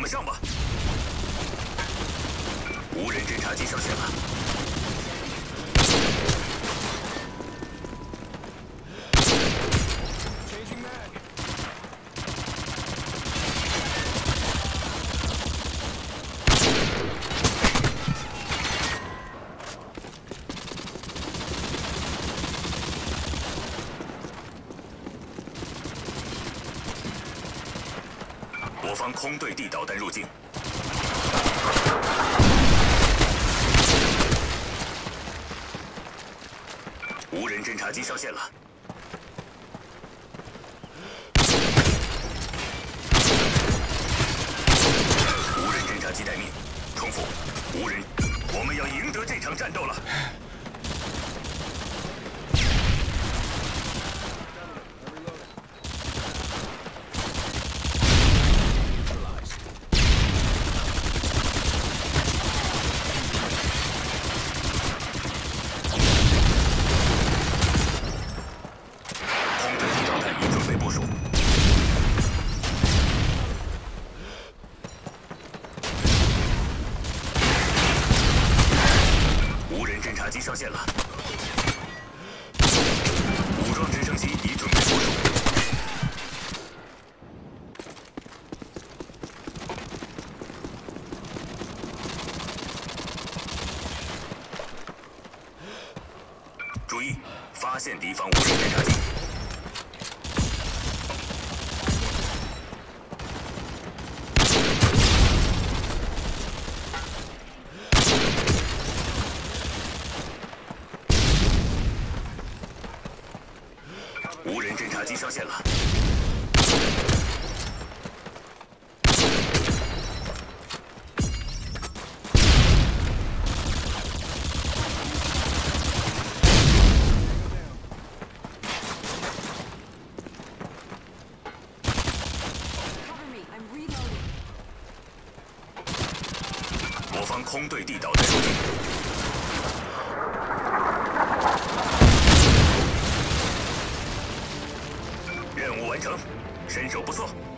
们上吧。无人侦察机上线了。我方空对地导弹入境。无人侦察机上线了。无人侦察机待命。重复，无人，我们要赢得这场战斗了。侦察机上线了，武装直升机已准备部署。注意，发现敌方无人侦察机。无人侦察机上线了。我方空对地导弹入境。任务完成，身手不错。